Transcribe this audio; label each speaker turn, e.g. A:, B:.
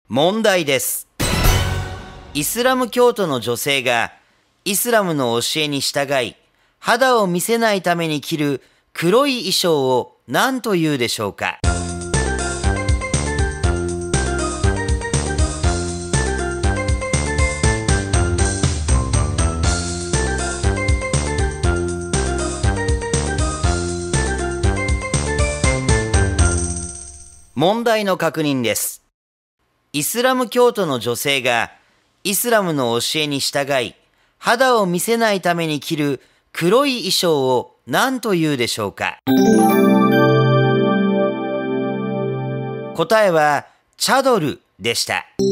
A: 問題です。イスラム教徒の女性がイスラムの教えに従い、肌を見せないために着る黒い衣装を何というでしょうか？問題の確認です。イスラム教徒の女性がイスラムの教えに従い、肌を見せないために着る黒い衣装を何というでしょうか？答えはチャドルでした。